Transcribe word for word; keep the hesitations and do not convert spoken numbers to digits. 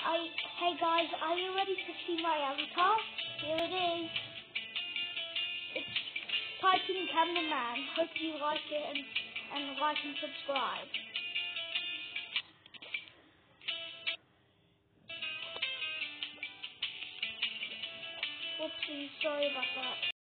I, hey guys, are you ready to see my avatar? Here it is. It's Typing Cameraman. Hope you like it and, and like and subscribe. Whoopsie, sorry about that.